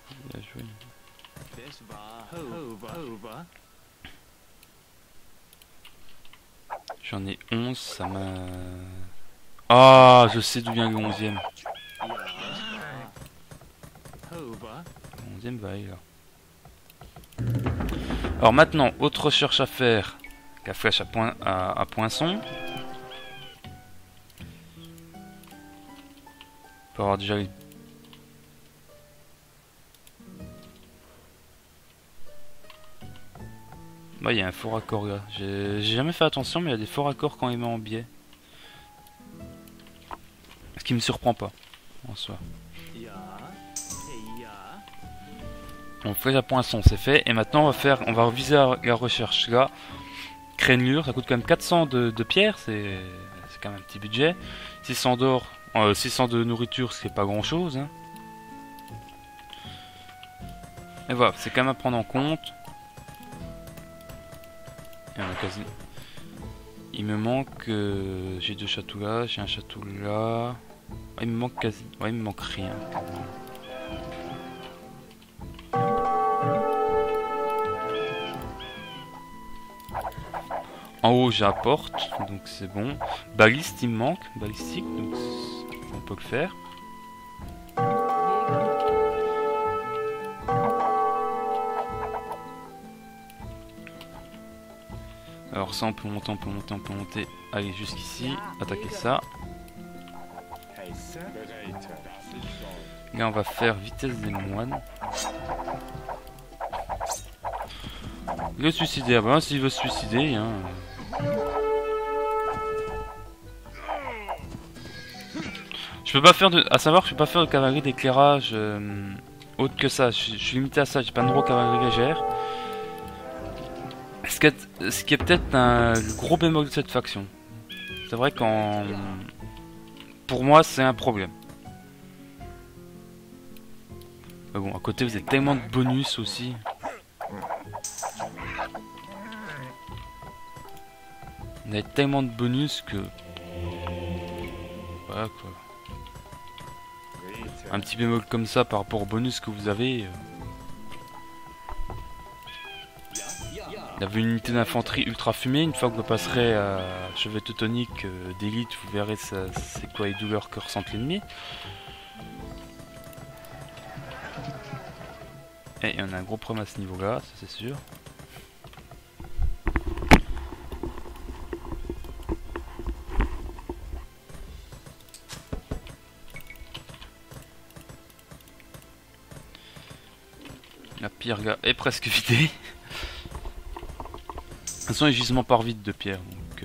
Bien joué. J'en ai 11, ça m'a... Ah, je sais d'où vient le 11e. Le 11e va aller là. Alors maintenant, autre recherche à faire. La flèche à poinçon. On peut avoir déjà les... Bah, il y a un faux raccord là. J'ai jamais fait attention, mais il y a des faux raccords quand il met en biais. Ce qui me surprend pas, en soi. Donc flèche à poinçon, c'est fait. Et maintenant, on va reviser la recherche là. Crénelure, ça coûte quand même 400 de pierre, c'est quand même un petit budget. 600 d'or, 600 de nourriture, ce qui est pas grand chose. Hein. Et voilà, c'est quand même à prendre en compte. Et on a quasi... Il me manque... j'ai 2 châteaux là, j'ai un château là... Ah, il me manque quasi... Ouais, il me manque rien. En haut j'ai la porte, donc c'est bon. Baliste il me manque, balistique, donc on peut le faire. Alors ça on peut monter, on peut monter, on peut monter. Allez jusqu'ici, attaquer ça. Là on va faire vitesse des moines. Le suicider, ah ben s'il veut se suicider, hein. Je peux pas faire de... À savoir que je peux pas faire de cavalerie d'éclairage autre que ça. Je suis limité à ça, j'ai pas le droit aux cavalerie légère. Ce qui est peut-être le gros bémol de cette faction. C'est vrai qu'en... Pour moi c'est un problème. Mais bon, à côté vous avez tellement de bonus aussi. Vous avez tellement de bonus que... Voilà quoi. Un petit bémol comme ça par rapport au bonus que vous avez. Il y avait une unité d'infanterie ultra fumée. Une fois que vous passerez à chevet teutonique d'élite, vous verrez c'est quoi les douleurs que ressent l'ennemi. Et il y en a un gros problème à ce niveau là, ça c'est sûr. La pierre là est presque vidée. De toute façon, les gisements partent vite de pierre. Donc,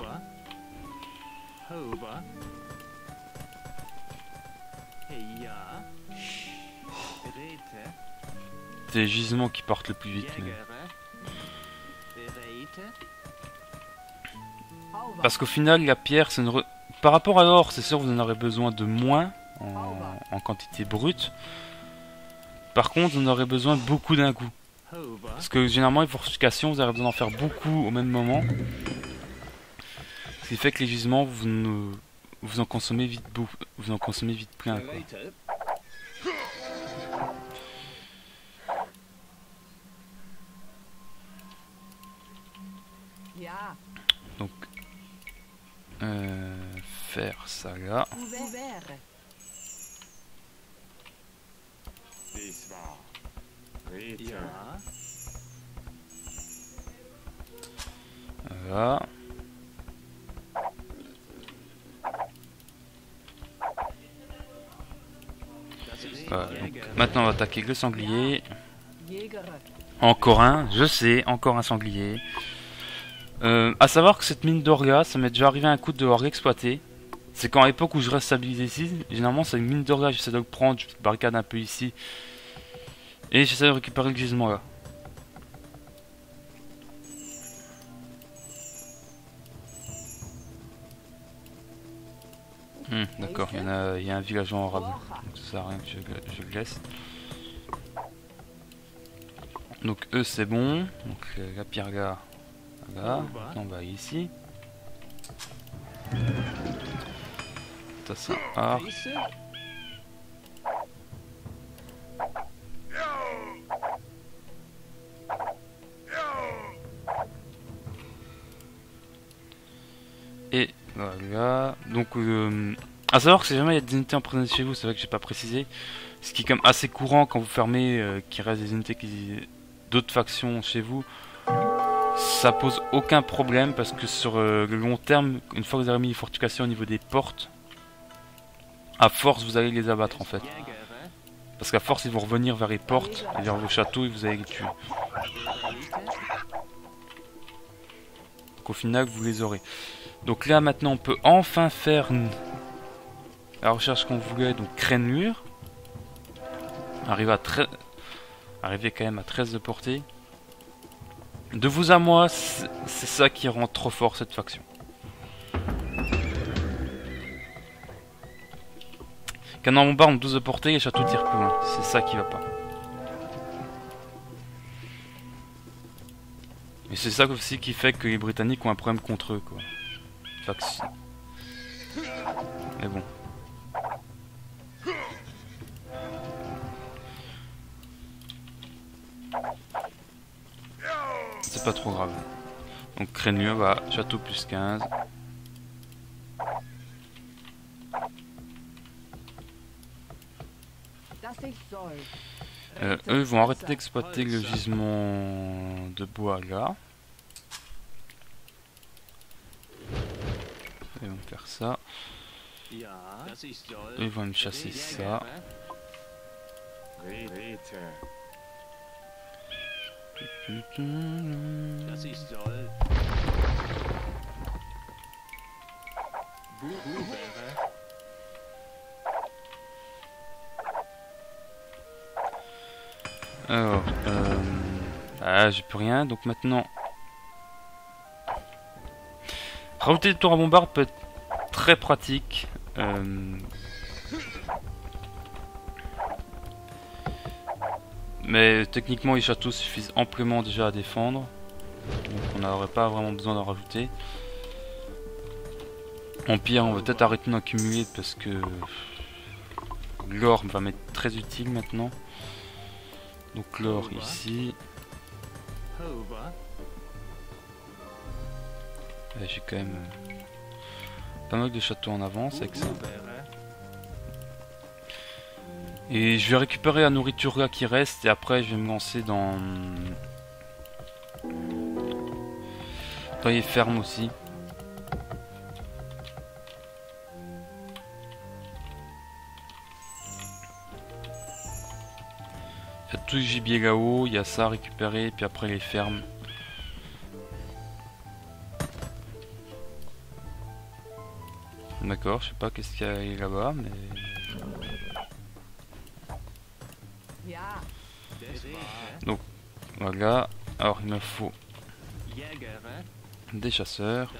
c'est les gisements qui partent le plus vite. Mais... Parce qu'au final, la pierre, c'est une... Par rapport à l'or, c'est sûr vous en aurez besoin de moins en quantité brute. Par contre, vous en aurez besoin beaucoup d'un coup. Parce que généralement, les fortifications, vous aurez besoin d'en faire beaucoup au même moment. Ce qui fait que les gisements, vous en consommez vite beaucoup, vous en consommez vite plein. Quoi. Donc, faire ça là. Voilà. Voilà, donc, maintenant on va attaquer le sanglier. Encore un, je sais, encore un sanglier. À savoir que cette mine d'or là, ça m'est déjà arrivé un coup de devoir l'exploiter. C'est qu'à l'époque où je reste stabilisé ici, généralement c'est une mine d'or là, j'essaie de le prendre, je barricade un peu ici. Et j'essaie de récupérer le gisement là. D'accord, il y a un villageois en arabe, donc ça sert à rien que je le laisse. Donc eux c'est bon, donc la pierre là, là, on va ici. Ça c'est un arc. Voilà. Donc, à savoir que si jamais il y a des unités emprisonnées chez vous, c'est vrai que j'ai pas précisé. Ce qui est quand même assez courant quand vous fermez, qu'il reste des unités d'autres factions chez vous. Ça pose aucun problème parce que sur le long terme, une fois que vous avez mis les fortifications au niveau des portes, à force vous allez les abattre en fait. Parce qu'à force ils vont revenir vers les portes et vers vos châteaux et vous allez les tuer. Donc au final vous les aurez. Donc là maintenant on peut enfin faire la recherche qu'on voulait, donc Crénmur. Arriver quand même à 13 de portée. De vous à moi, c'est ça qui rend trop fort cette faction. Canon bombarde 12 de portée et château tire plus loin. C'est ça qui va pas. Et c'est ça aussi qui fait que les Britanniques ont un problème contre eux, quoi. Faction. Mais bon. C'est pas trop grave. Donc Crénmur, bah, château plus 15. Eux vont arrêter d'exploiter le gisement de bois là. Ils vont faire ça. Eux ils vont me chasser ça. Alors, j'ai plus rien, donc maintenant... Rajouter des tours à bombarde peut être très pratique. Mais techniquement les châteaux suffisent amplement déjà à défendre. Donc on n'aurait pas vraiment besoin d'en rajouter. En pire, on va peut-être arrêter d'en accumuler parce que l'or va m'être très utile maintenant. Donc l'or ici. J'ai quand même pas mal de châteaux en avance avec ça. Et je vais récupérer la nourriture là qui reste et après je vais me lancer dans les fermes aussi. Il y a tout le gibier là-haut, il y a ça à récupérer, puis après les fermes. D'accord, je sais pas qu'est-ce qu'il y a là-bas, mais... Donc, voilà. Alors, il me faut des chasseurs.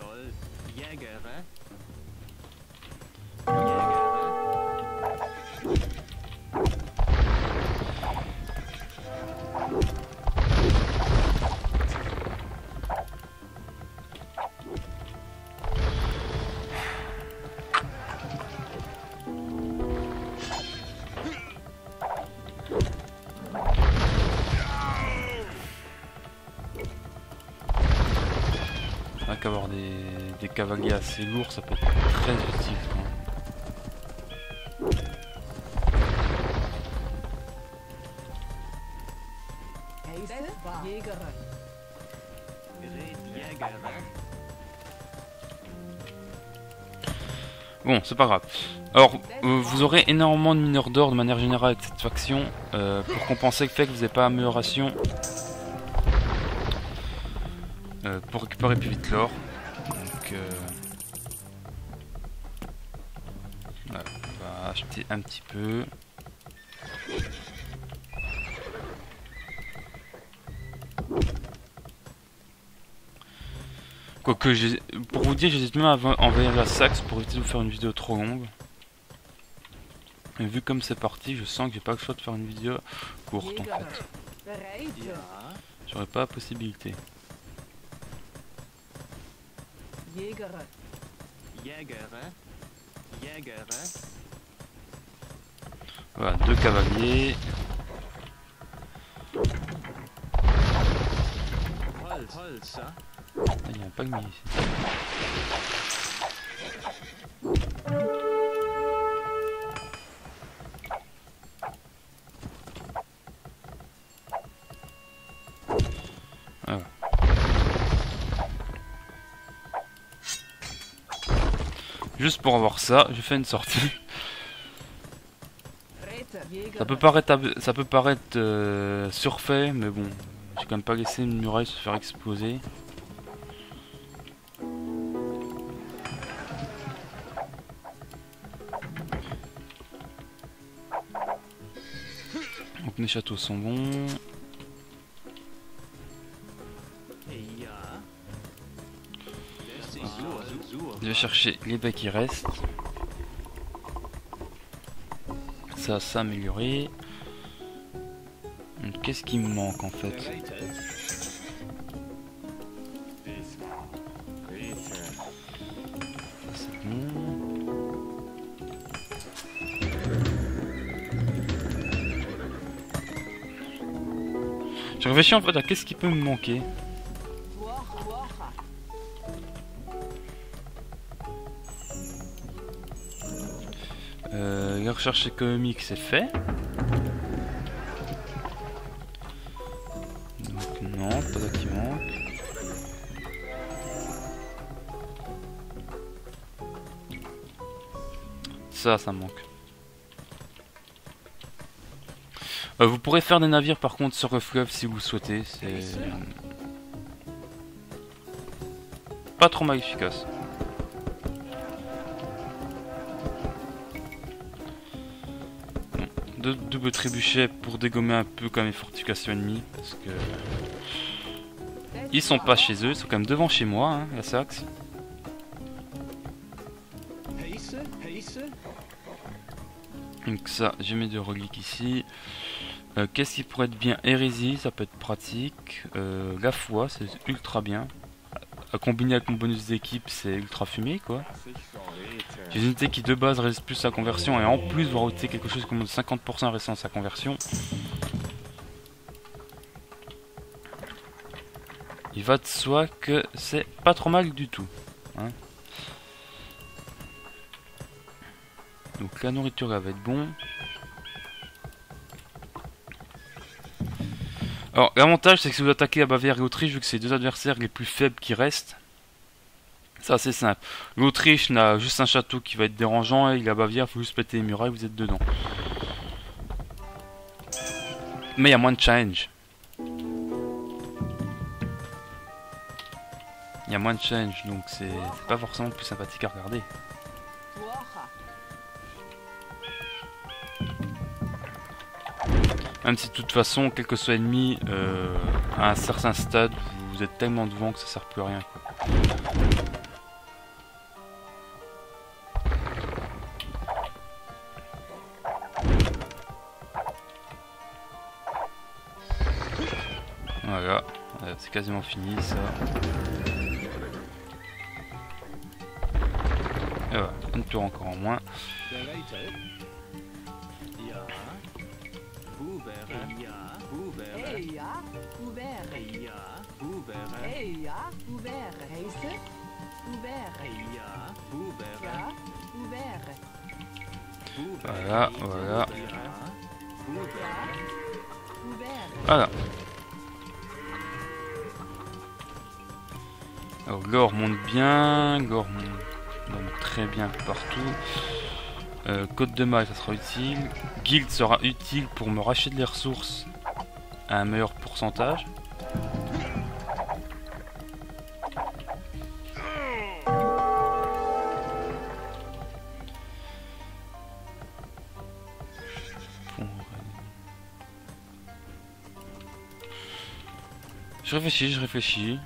Qu'avoir des cavaliers assez lourds, ça peut être très utile quand même. Bon, c'est pas grave. Alors, vous aurez énormément de mineurs d'or de manière générale avec cette faction pour compenser le fait que vous n'avez pas amélioration. Pour récupérer plus vite l'or. Donc voilà, on va acheter un petit peu. Quoique, pour vous dire, j'hésite même à envahir la Saxe pour éviter de vous faire une vidéo trop longue. Et vu comme c'est parti, je sens que j'ai pas le choix de faire une vidéo courte en fait. J'aurais pas la possibilité. Voilà, 2 cavaliers. Il y a un palmier ici. Voilà. Juste pour avoir ça, j'ai fait une sortie. Ça peut paraître surfait, mais bon, j'ai quand même pas laissé une muraille se faire exploser. Donc mes châteaux sont bons. Je vais chercher les baies qui restent. Ça s'améliorer. Qu'est-ce qui me manque en fait? Ça c'est bon. Je réfléchis en fait à qu'est-ce qui peut me manquer. La recherche économique c'est fait. Donc non, pas ça qui manque. Ça manque. Vous pourrez faire des navires par contre sur le fleuve si vous le souhaitez. C'est pas trop mal efficace. Deux doubles trébuchets pour dégommer un peu comme les fortifications ennemies parce que ils sont pas chez eux, ils sont quand même devant chez moi, hein, la Saxe. Donc ça, j'ai mes deux reliques ici. Qu'est-ce qui pourrait être bien? Hérésie, ça peut être pratique. La foi, c'est ultra bien. À combiner avec mon bonus d'équipe, c'est ultra fumé quoi. J'ai une unité qui de base résiste plus à la conversion et en plus va rajouter quelque chose comme 50% de résistance à la conversion. Il va de soi que c'est pas trop mal du tout. Hein. Donc la nourriture elle va être bon. Alors l'avantage c'est que si vous attaquez la Bavière et l'Autriche, vu que c'est les deux adversaires les plus faibles qui restent, c'est assez simple. L'Autriche n'a juste un château qui va être dérangeant et la Bavière, il faut juste péter les murailles, vous êtes dedans. Mais il y a moins de challenge. Il y a moins de challenge, donc c'est pas forcément plus sympathique à regarder. Même si de toute façon, quel que soit l'ennemi, à un certain stade, vous êtes tellement devant que ça sert plus à rien, quoi. Voilà, c'est quasiment fini ça. Et voilà, une tour encore en moins. Voilà, voilà. Voilà. Alors l'or monte bien, l'or monte très bien partout. Côte de maille ça sera utile. Guild sera utile pour me racheter des ressources à un meilleur pourcentage. Je réfléchis.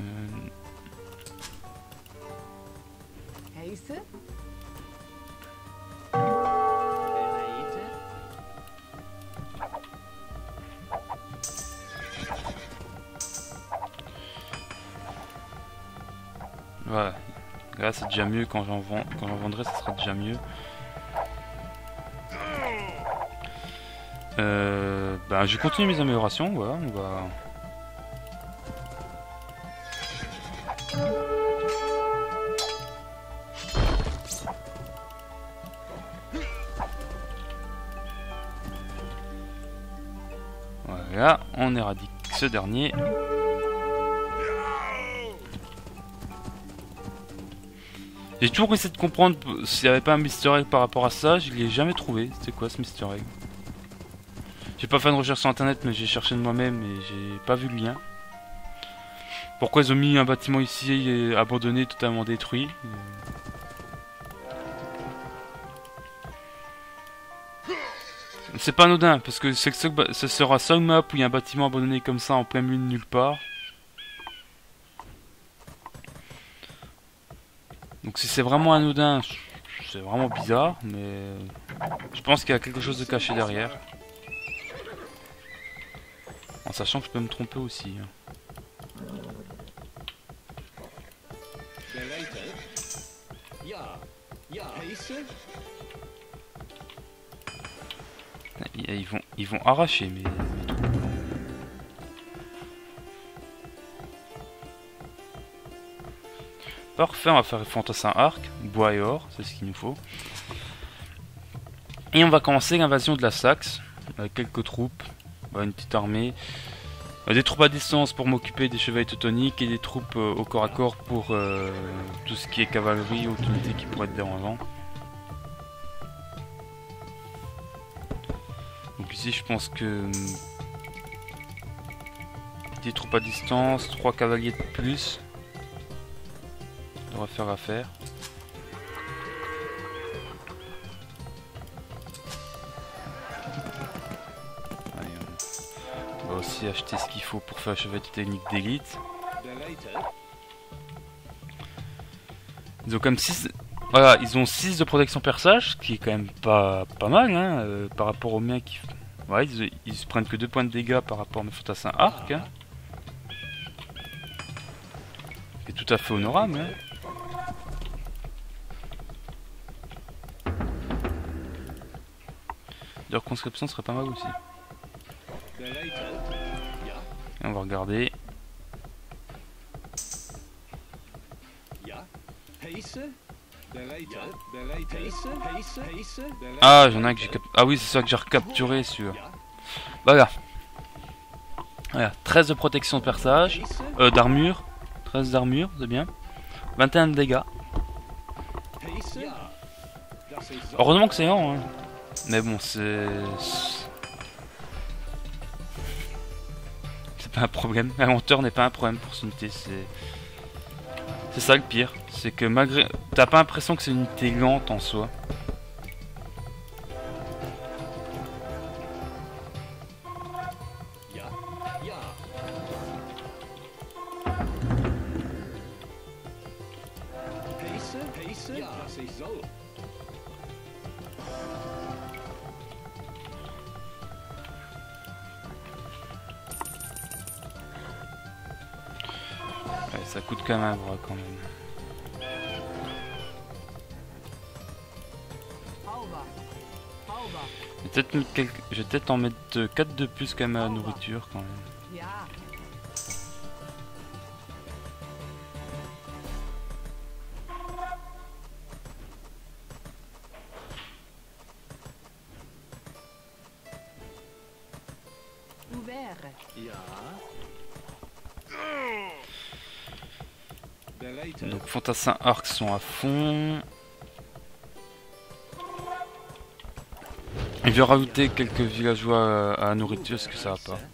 Voilà. Là c'est déjà mieux quand j'en vendrai, ça sera déjà mieux. Bah, je continue mes améliorations, voilà, on va... Voilà, on éradique ce dernier. J'ai toujours essayé de comprendre s'il n'y avait pas un Mister Egg par rapport à ça, je l'ai jamais trouvé. C'était quoi ce Mister Egg? J'ai pas fait de recherche sur internet, mais j'ai cherché de moi-même et j'ai pas vu le lien. Pourquoi ils ont mis un bâtiment ici abandonné, totalement détruit? C'est pas anodin, parce que ce sera seule map où il y a un bâtiment abandonné comme ça en plein milieu de nulle part. Donc si c'est vraiment anodin, c'est vraiment bizarre, mais je pense qu'il y a quelque chose de caché derrière. En sachant que je peux me tromper aussi. Ils vont arracher mes trucs. Parfait, on va faire fantassin arc, bois et or, c'est ce qu'il nous faut. Et on va commencer l'invasion de la Saxe, avec quelques troupes, une petite armée. Des troupes à distance pour m'occuper des chevaliers teutoniques et des troupes au corps à corps pour tout ce qui est cavalerie ou unités qui pourraient être dérangeant. Donc ici je pense que des troupes à distance, 3 cavaliers de plus. On va faire affaire. Allez, on va aussi acheter ce qu'il faut pour faire un chevalier technique d'élite. Ils ont comme 6. Voilà, ils ont 6 de protection perçage, ce qui est quand même pas mal hein, par rapport aux miens qui. Ouais, ils se prennent que 2 points de dégâts par rapport à mes fantassins arc. Hein. C'est tout à fait honorable. Hein. Leur conscription serait pas mal aussi. Et on va regarder. Ah, j'en ai un que j'ai capturé. Ah oui, c'est ça que j'ai recapturé sur. Voilà. Voilà. 13 de protection de perçage. D'armure. 13 d'armure, c'est bien. 21 de dégâts. Heureusement que c'est lent, hein. Mais bon, c'est pas un problème. La lenteur n'est pas un problème pour cette unité. C'est ça le pire. C'est que malgré... T'as pas l'impression que c'est une unité lente en soi. Ouais, ça coûte quand même un bras quand même. Je vais peut-être en mettre 4 de plus quand même à la nourriture quand même. Donc fantassins arcs sont à fond. Je vais rajouter quelques villageois à la nourriture, est-ce que ça va pas?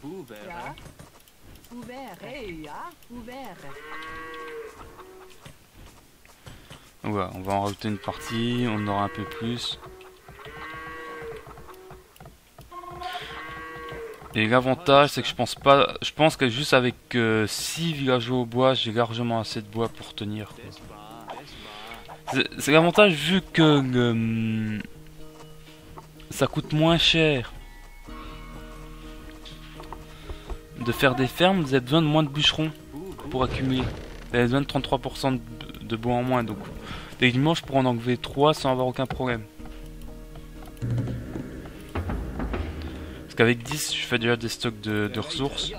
Ouais, on va en rajouter une partie, on aura un peu plus. Et l'avantage c'est que je pense que juste avec 6 villageois au bois, j'ai largement assez de bois pour tenir. C'est l'avantage vu que ça coûte moins cher de faire des fermes, vous avez besoin de moins de bûcherons pour accumuler. Vous avez besoin de 33% de bois en moins, donc techniquement je pourrais en enlever 3 sans avoir aucun problème. Parce qu'avec 10 je fais déjà des stocks de ressources.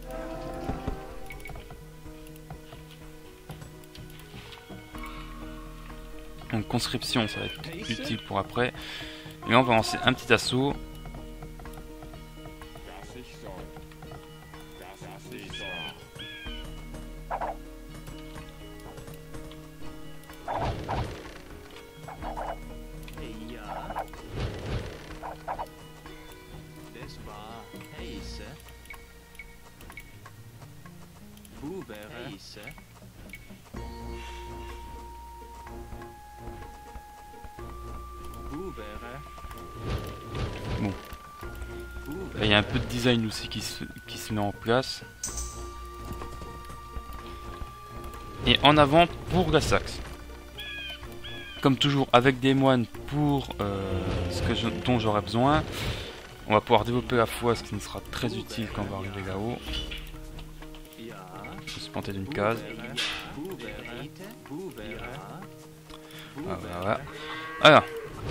Donc conscription ça va être utile pour après. Et là on va lancer un petit assaut. Bon. Il y a un peu de design aussi qui se met en place. Et en avant pour la Saxe. Comme toujours avec des moines pour dont j'aurai besoin. On va pouvoir développer la foi, ce qui nous sera très utile quand on va arriver là-haut. Je vais se planter d'une case. Voilà. Alors.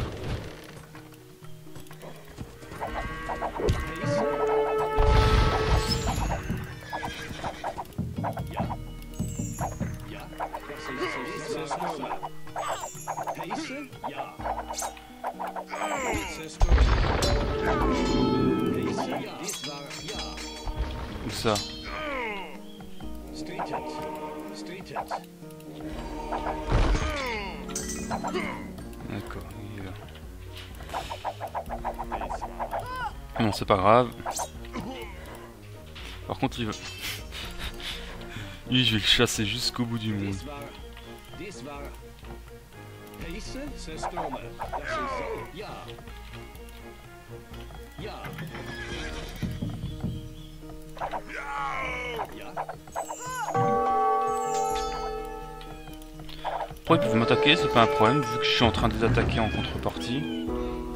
Où ça? D'accord, il est là. Non, c'est pas grave. Par contre, il veut... Lui, je vais le chasser jusqu'au bout du monde. Après, ils peuvent m'attaquer, c'est pas un problème, vu que je suis en train de les attaquer en contrepartie.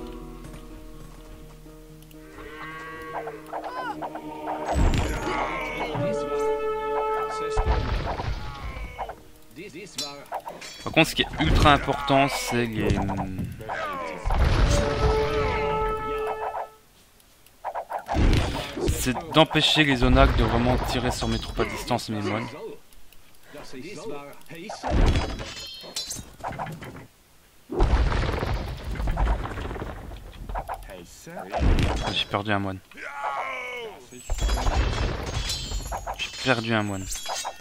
Par contre, ce qui est ultra important, c'est les... c'est d'empêcher les Zonags de vraiment tirer sur mes troupes à distance et mes moines. J'ai perdu un moine. J'ai perdu un moine.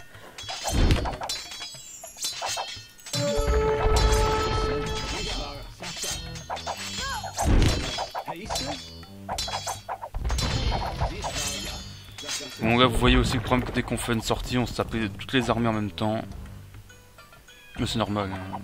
Bon là vous voyez aussi le problème que dès qu'on fait une sortie on se tape toutes les armées en même temps. Mais c'est normal hein.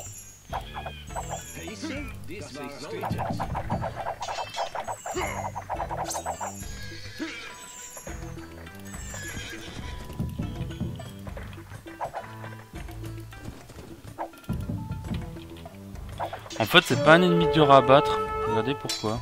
En fait c'est pas un ennemi dur à abattre. Regardez pourquoi.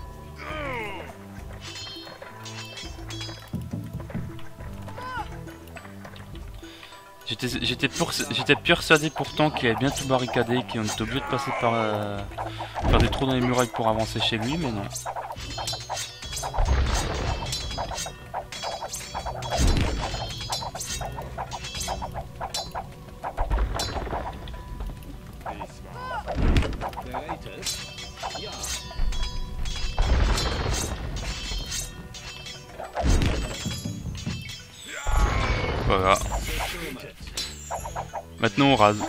J'étais persuadé pourtant qu'il avait bien tout barricadé, qu'on était obligé de passer par faire des trous dans les murailles pour avancer chez lui, mais non. Voilà. Maintenant on rase.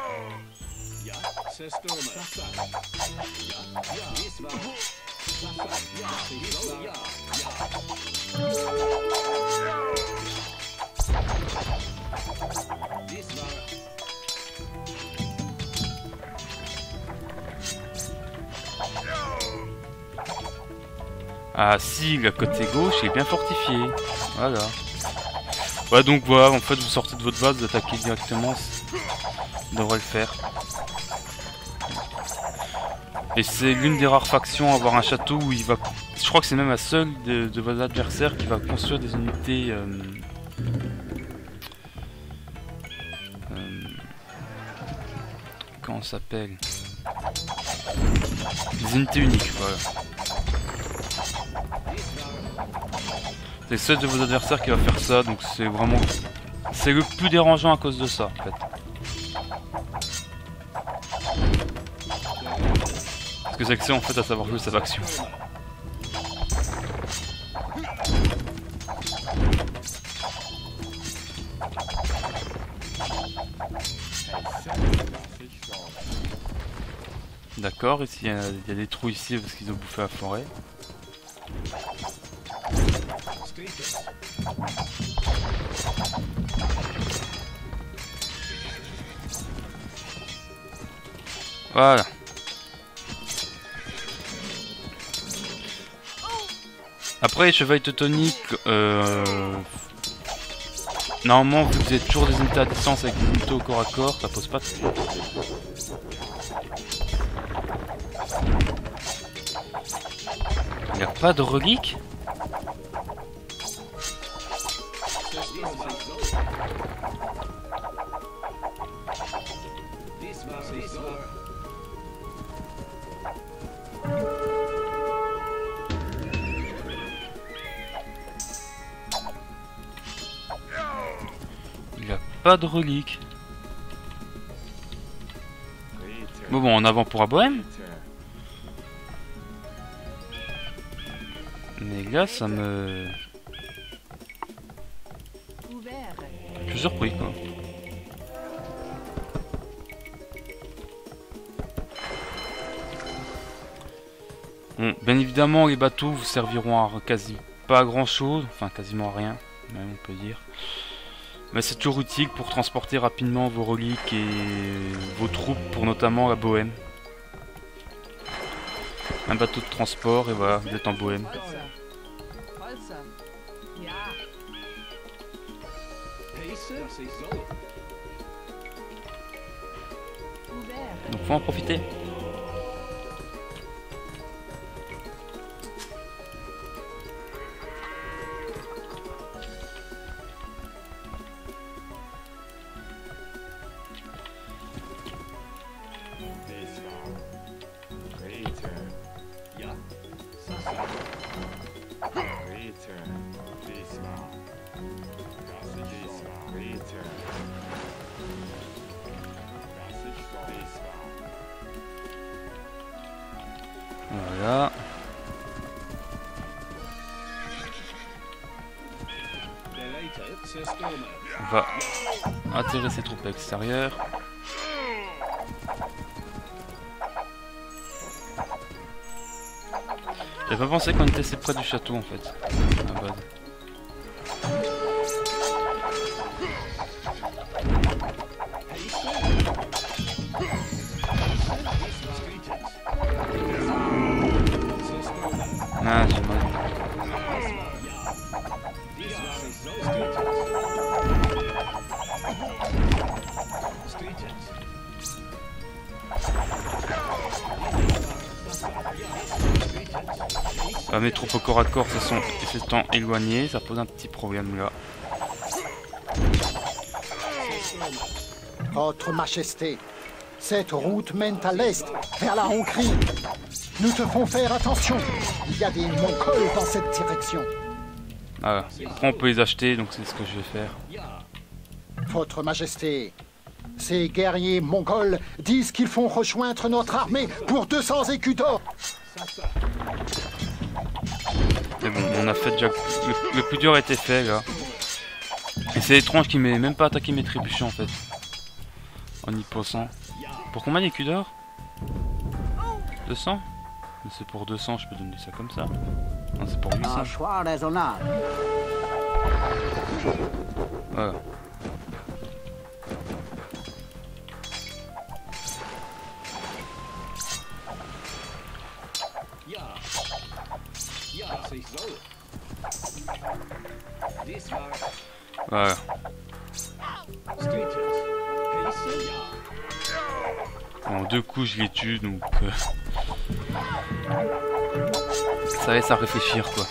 Ah si, la côté gauche est bien fortifiée. Voilà. Ouais donc voilà, en fait vous sortez de votre base, vous attaquez directement, ça devrait le faire. Et c'est l'une des rares factions à avoir un château où il va... Je crois que c'est même la seule de vos adversaires qui va construire des unités... comment ça s'appelle? Des unités uniques, voilà. C'est seul de vos adversaires qui va faire ça, donc c'est vraiment... C'est le plus dérangeant à cause de ça, en fait. Parce que c'est que c'est en fait à savoir jouer sa faction. D'accord, ici il y a des trous ici parce qu'ils ont bouffé la forêt. Voilà. Après les chevaliers teutoniques, normalement vous êtes toujours des unités à distance avec des unités au corps à corps, ça pose pas de problème. Il n'y a pas de reliques? Il n'y a pas de reliques. Bon, en avant pour la Bohème. Mais là, ça me... Je suis surpris, quoi. Bon, bien évidemment, les bateaux vous serviront à quasi pas grand chose, enfin quasiment à rien, même on peut dire. Mais c'est toujours utile pour transporter rapidement vos reliques et vos troupes pour notamment la Bohème. Un bateau de transport et voilà, vous êtes en Bohème. Donc faut en profiter. Voilà. On va attirer ces troupes extérieures. J'avais pas pensé qu'on était assez près du château en fait, à la base. Ah, j'ai mal. Ah, mes troupes au corps à corps s'étant éloignées, ça pose un petit problème là. Votre Majesté, cette route mène à l'est, vers la Hongrie. Nous devons faire attention. Il y a des Mongols dans cette direction. Ah, après on peut les acheter, donc c'est ce que je vais faire. Votre Majesté, ces guerriers mongols disent qu'ils font rejoindre notre armée pour 200 écus d'or. Mais bon, on a fait déjà... Le plus dur a été fait là. Et c'est étrange qu'il m'ait même pas attaqué mes trébuchants en fait. En y pensant. Pour combien d'écus d'or? 200? Mais c'est pour 200, je peux donner ça comme ça. Non, c'est pour 800. Un choix raisonnable. Voilà. Voilà. En 2 coups je les tue donc ça laisse à réfléchir quoi.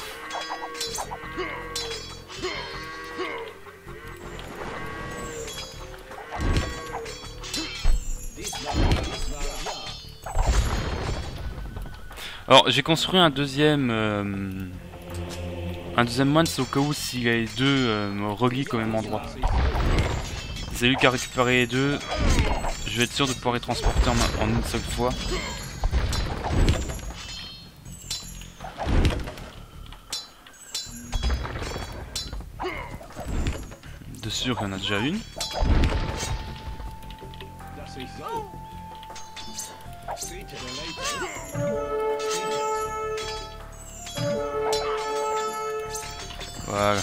Alors j'ai construit un deuxième moine, c'est au cas où si les deux me relient au même endroit. C'est lui qui a récupéré les deux. Je vais être sûr de pouvoir les transporter en une seule fois. De sûr, il y en a déjà une. Voilà.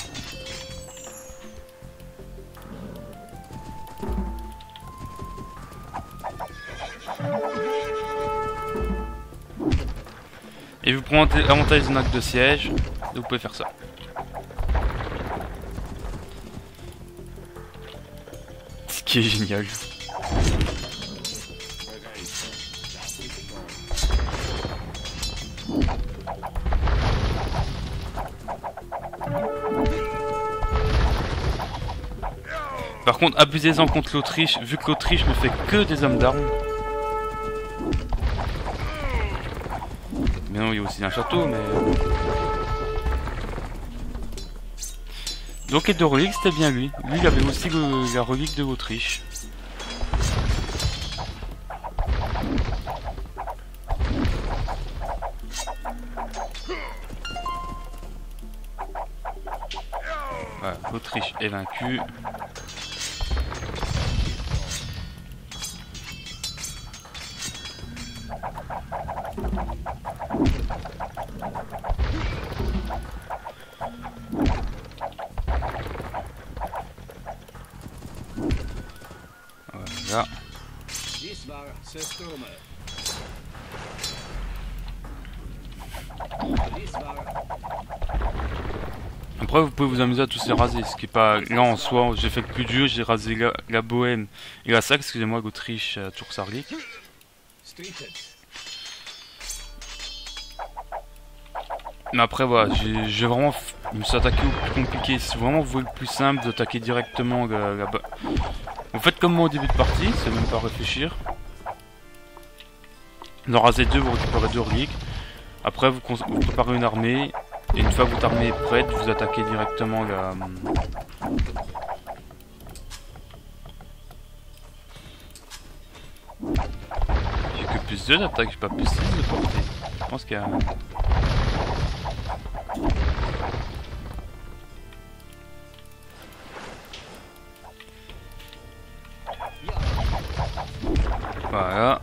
Et vous prenez l'avantage d'un acte de siège, et vous pouvez faire ça. Ce qui est génial. Par contre, abusez-en contre l'Autriche, vu que l'Autriche ne fait que des hommes d'armes. Mais non, il y a aussi un château, mais... Donc, et de relique, c'était bien lui. Lui, il avait aussi la relique de l'Autriche. Voilà, l'Autriche est vaincue. Voilà. Après vous pouvez vous amuser à tous les raser, ce qui est pas là en soi. J'ai fait le plus dur, j'ai rasé la Bohème et la Saxe, excusez-moi, l'Autriche, Tours-Sarlik. Mais après voilà, j'ai vraiment, je me suis attaqué au plus compliqué. Si vraiment vous voulez le plus simple, d'attaquer directement là-bas. Vous faites comme moi au début de partie, c'est même pas réfléchir. Vous en rasez deux, vous récupérez deux reliques. Après vous préparez une armée. Et une fois que votre armée est prête, vous attaquez directement la... J'ai que plus 2 d'attaque, j'ai pas plus 6 de portée. Je pense qu'il y a... Voilà.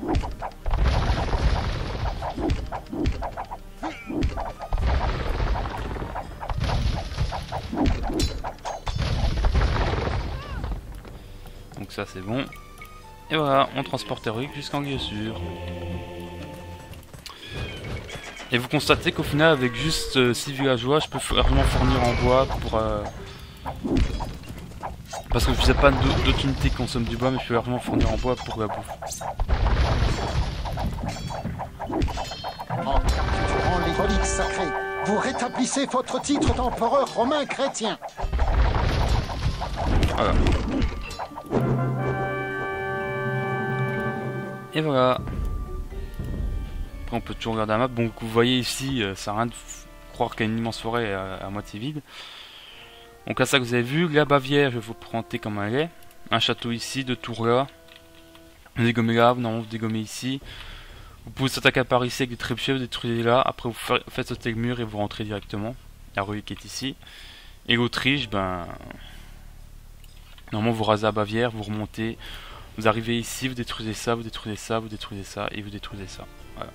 Donc ça c'est bon. Et voilà, on transporte héroïque jusqu'en lieu sûr. Et vous constatez qu'au final avec juste 6 villageois, je peux vraiment fournir en bois pour... Parce que je faisais pas d'autres unités qui consomment du bois, mais je peux vraiment fournir en bois pour la bouffe. Durant les reliques sacrées, vous rétablissez votre titre d'empereur romain chrétien. Voilà. Et voilà. Après on peut toujours regarder la map. Bon, vous voyez ici, ça sert à rien de croire qu'il y a une immense forêt à moitié vide. Donc à ça que vous avez vu, la Bavière, je vais vous présenter comment elle est. Un château ici, deux tours là. Vous dégommez là, non, vous dégommez ici. Vous pouvez s'attaquer par ici avec des trébuchets, vous détruisez là. Après vous faites sauter le mur et vous rentrez directement. La rue qui est ici. Et l'Autriche, ben... Normalement vous rasez la Bavière, vous remontez. Vous arrivez ici, vous détruisez ça, vous détruisez ça, vous détruisez ça et vous détruisez ça. Voilà.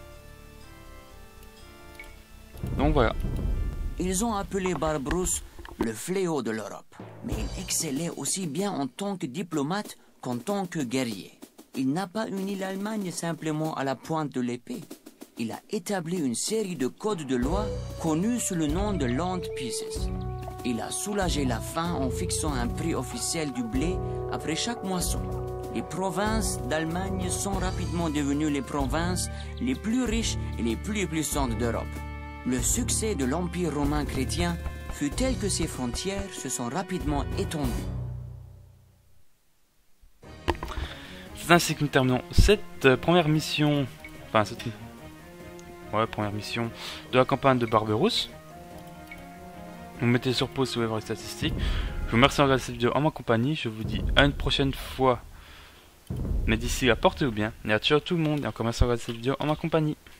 Donc voilà. Ils ont appelé Barbarousse le fléau de l'Europe, mais il excellait aussi bien en tant que diplomate qu'en tant que guerrier. Il n'a pas uni l'Allemagne simplement à la pointe de l'épée. Il a établi une série de codes de loi connus sous le nom de Land Pieces. Il a soulagé la faim en fixant un prix officiel du blé après chaque moisson. Les provinces d'Allemagne sont rapidement devenues les provinces les plus riches et les plus puissantes d'Europe. Le succès de l'Empire romain chrétien fut tel que ses frontières se sont rapidement étendues. C'est ainsi que nous terminons cette première mission, enfin cette première mission de la campagne de Barbarousse. Vous mettez sur pause si vous voulez voir les statistiques. Je vous remercie d'avoir regardé cette vidéo en ma compagnie. Je vous dis à une prochaine fois. Mais d'ici là, portez-vous bien. Et à ciao tout le monde. Et encore merci d'avoir regardé cette vidéo en ma compagnie.